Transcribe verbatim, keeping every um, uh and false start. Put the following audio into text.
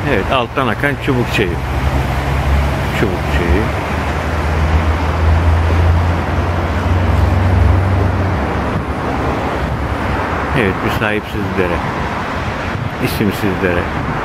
Evet, alttan akan Çubuk Çayı. Çubuk Çayı. Evet, bir sahipsiz dere. İsimsiz dere.